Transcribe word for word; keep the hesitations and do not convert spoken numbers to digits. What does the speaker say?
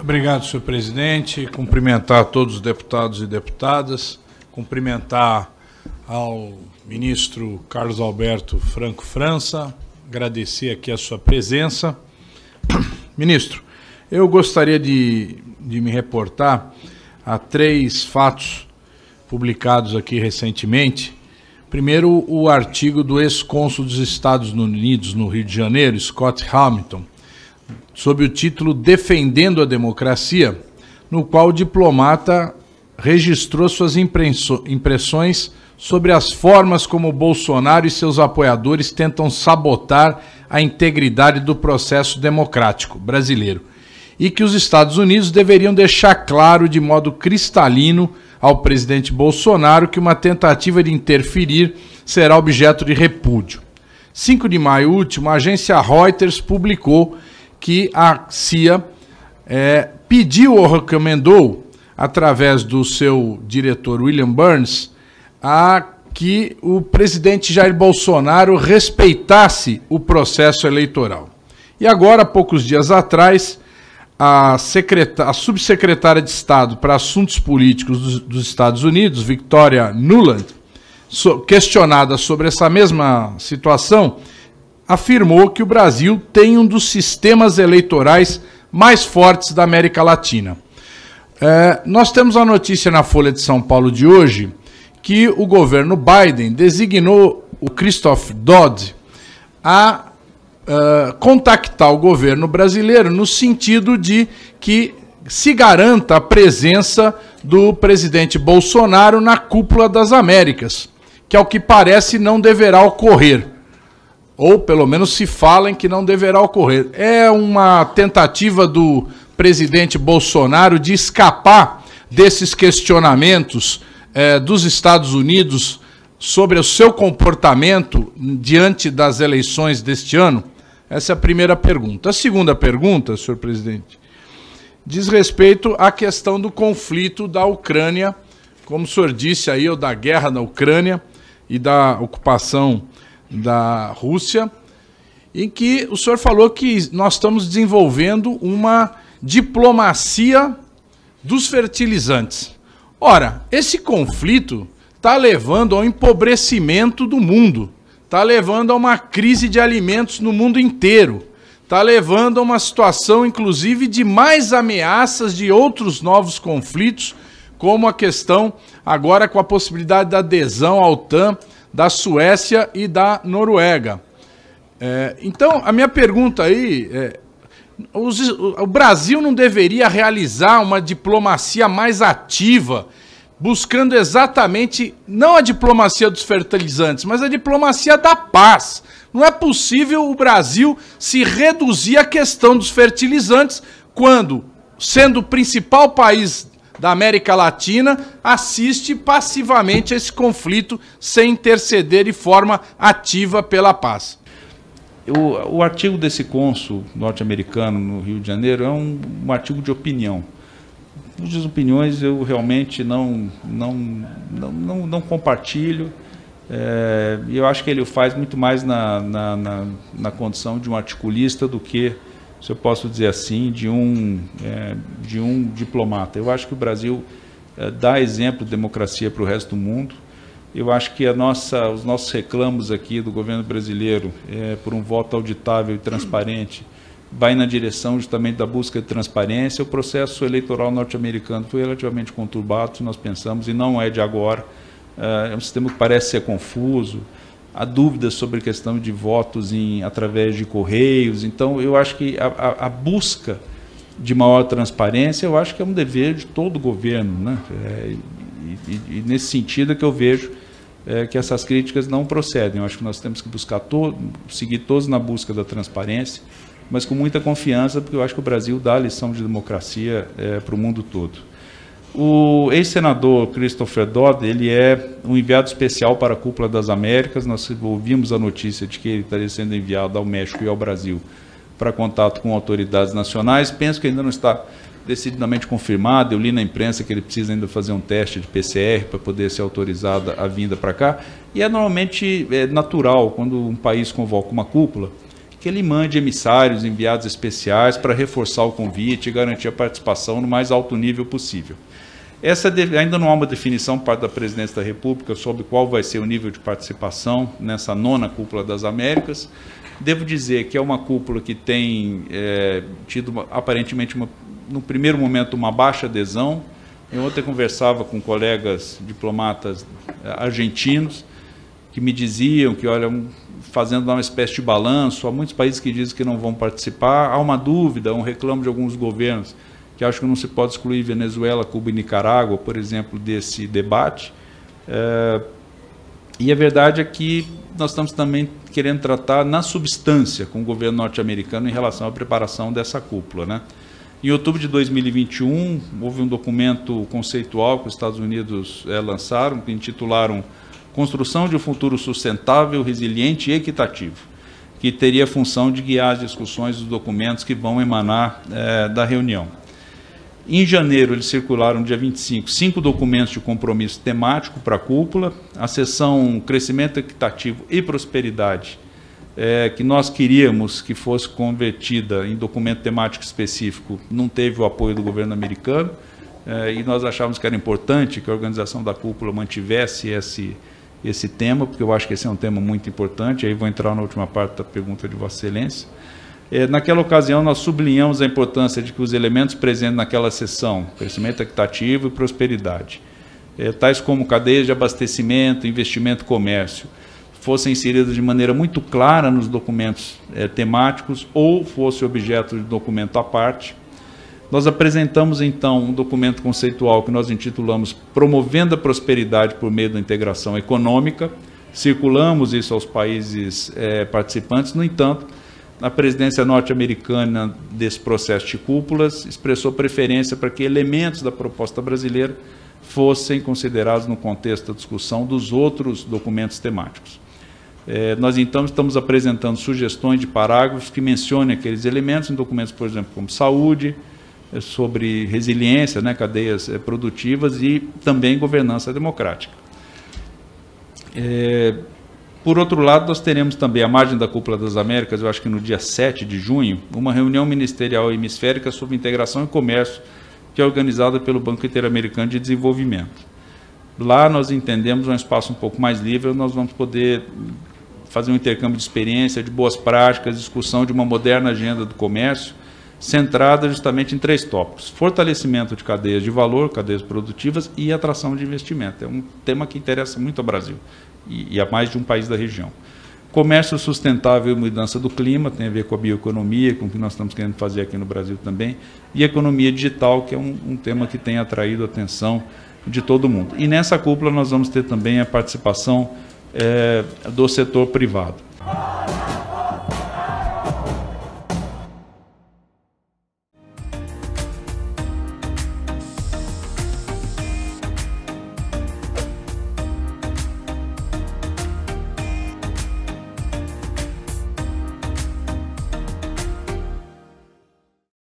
Obrigado, senhor presidente. Cumprimentar todos os deputados e deputadas, cumprimentar ao ministro Carlos Alberto Franco França, agradecer aqui a sua presença. Ministro, eu gostaria de, de me reportar a três fatos publicados aqui recentemente. Primeiro, o artigo do ex-cônsul dos Estados Unidos no Rio de Janeiro, Scott Hamilton, sob o título Defendendo a Democracia, no qual o diplomata registrou suas impressões sobre as formas como Bolsonaro e seus apoiadores tentam sabotar a integridade do processo democrático brasileiro e que os Estados Unidos deveriam deixar claro de modo cristalino ao presidente Bolsonaro que uma tentativa de interferir será objeto de repúdio. cinco de maio último, a agência Reuters publicou que a C I A é, pediu ou recomendou, através do seu diretor William Burns, a que o presidente Jair Bolsonaro respeitasse o processo eleitoral. E agora, poucos dias atrás, a, a subsecretária de Estado para Assuntos Políticos dos, dos Estados Unidos, Victoria Nuland, so, questionada sobre essa mesma situação, afirmou que o Brasil tem um dos sistemas eleitorais mais fortes da América Latina. É, nós temos a notícia na Folha de São Paulo de hoje que o governo Biden designou o Christopher Dodd a uh, contactar o governo brasileiro no sentido de que se garanta a presença do presidente Bolsonaro na Cúpula das Américas, que ao que parece não deverá ocorrer, ou pelo menos se fala em que não deverá ocorrer. É uma tentativa do presidente Bolsonaro de escapar desses questionamentos eh, dos Estados Unidos sobre o seu comportamento diante das eleições deste ano? Essa é a primeira pergunta. A segunda pergunta, senhor presidente, diz respeito à questão do conflito da Ucrânia, como o senhor disse aí, ou da guerra na Ucrânia e da ocupação da Rússia, em que o senhor falou que nós estamos desenvolvendo uma diplomacia dos fertilizantes. Ora, esse conflito está levando ao empobrecimento do mundo, está levando a uma crise de alimentos no mundo inteiro, está levando a uma situação, inclusive, de mais ameaças de outros novos conflitos, como a questão agora com a possibilidade da adesão à OTAN da Suécia e da Noruega. É, então, a minha pergunta aí é, os, o Brasil não deveria realizar uma diplomacia mais ativa, buscando exatamente, não a diplomacia dos fertilizantes, mas a diplomacia da paz. Não é possível o Brasil se reduzir à questão dos fertilizantes quando, sendo o principal país da América Latina, assiste passivamente a esse conflito sem interceder de forma ativa pela paz. O, o artigo desse cônsul norte-americano no Rio de Janeiro é um, um artigo de opinião. Cujas opiniões eu realmente não, não, não, não, não compartilho. É, eu acho que ele o faz muito mais na, na, na, na condição de um articulista do que, se eu posso dizer assim, de um, é, de um diplomata. Eu acho que o Brasil é, dá exemplo de democracia para o resto do mundo. Eu acho que a nossa, os nossos reclamos aqui do governo brasileiro é, por um voto auditável e transparente vai na direção justamente da busca de transparência. O processo eleitoral norte-americano foi relativamente conturbado, nós pensamos, e não é de agora. É um sistema que parece ser confuso. Há dúvidas sobre a questão de votos em, através de correios. Então, eu acho que a, a, a busca de maior transparência, eu acho que é um dever de todo o governo, né? É, e, e, e nesse sentido é que eu vejo é, que essas críticas não procedem. Eu acho que nós temos que buscar todo, seguir todos na busca da transparência, mas com muita confiança, porque eu acho que o Brasil dá a lição de democracia é, para o mundo todo. O ex-senador Christopher Dodd, ele é um enviado especial para a Cúpula das Américas. Nós ouvimos a notícia de que ele estaria sendo enviado ao México e ao Brasil para contato com autoridades nacionais. Penso que ainda não está decididamente confirmado. Eu li na imprensa que ele precisa ainda fazer um teste de P C R para poder ser autorizada a vinda para cá. E é normalmente é, natural, quando um país convoca uma cúpula, que ele mande emissários, enviados especiais para reforçar o convite e garantir a participação no mais alto nível possível. Essa ainda não há uma definição por parte da Presidência da República sobre qual vai ser o nível de participação nessa nona Cúpula das Américas. Devo dizer que é uma cúpula que tem é, tido, uma, aparentemente, uma, no primeiro momento, uma baixa adesão. Eu ontem conversava com colegas diplomatas argentinos que me diziam que, olha, fazendo uma espécie de balanço, há muitos países que dizem que não vão participar, há uma dúvida, um reclamo de alguns governos que acham que não se pode excluir Venezuela, Cuba e Nicarágua, por exemplo, desse debate. É, e a verdade é que nós estamos também querendo tratar na substância com o governo norte-americano em relação à preparação dessa cúpula, né? Em outubro de dois mil e vinte e um, houve um documento conceitual que os Estados Unidos é, lançaram, que intitularam Construção de um Futuro Sustentável, Resiliente e Equitativo, que teria a função de guiar as discussões dos documentos que vão emanar é, da reunião. Em janeiro, eles circularam, dia vinte e cinco, cinco documentos de compromisso temático para a cúpula. A seção Crescimento Equitativo e Prosperidade, é, que nós queríamos que fosse convertida em documento temático específico, não teve o apoio do governo americano, é, e nós achávamos que era importante que a organização da cúpula mantivesse esse, esse tema, porque eu acho que esse é um tema muito importante. Aí vou entrar na última parte da pergunta de Vossa Excelência. É, naquela ocasião, nós sublinhamos a importância de que os elementos presentes naquela sessão, crescimento equitativo e prosperidade, é, tais como cadeias de abastecimento, investimento e comércio, fossem inseridos de maneira muito clara nos documentos é, temáticos ou fosse objeto de documento à parte. Nós apresentamos, então, um documento conceitual que nós intitulamos Promovendo a Prosperidade por Meio da Integração Econômica. Circulamos isso aos países é, participantes. No entanto, a presidência norte-americana desse processo de cúpulas expressou preferência para que elementos da proposta brasileira fossem considerados no contexto da discussão dos outros documentos temáticos. É, nós, então, estamos apresentando sugestões de parágrafos que mencionem aqueles elementos em documentos, por exemplo, como saúde, é, sobre resiliência, né, cadeias é, produtivas e também governança democrática. É, Por outro lado, nós teremos também, à margem da Cúpula das Américas, eu acho que no dia sete de junho, uma reunião ministerial hemisférica sobre integração e comércio, que é organizada pelo Banco Interamericano de Desenvolvimento. Lá nós entendemos um espaço um pouco mais livre, nós vamos poder fazer um intercâmbio de experiência, de boas práticas, discussão de uma moderna agenda do comércio, centrada justamente em três tópicos: fortalecimento de cadeias de valor, cadeias produtivas e atração de investimento. É um tema que interessa muito ao Brasil e a mais de um país da região. Comércio sustentável e mudança do clima, tem a ver com a bioeconomia, com o que nós estamos querendo fazer aqui no Brasil também, e economia digital, que é um, um tema que tem atraído a atenção de todo mundo. E nessa cúpula nós vamos ter também a participação é, do setor privado.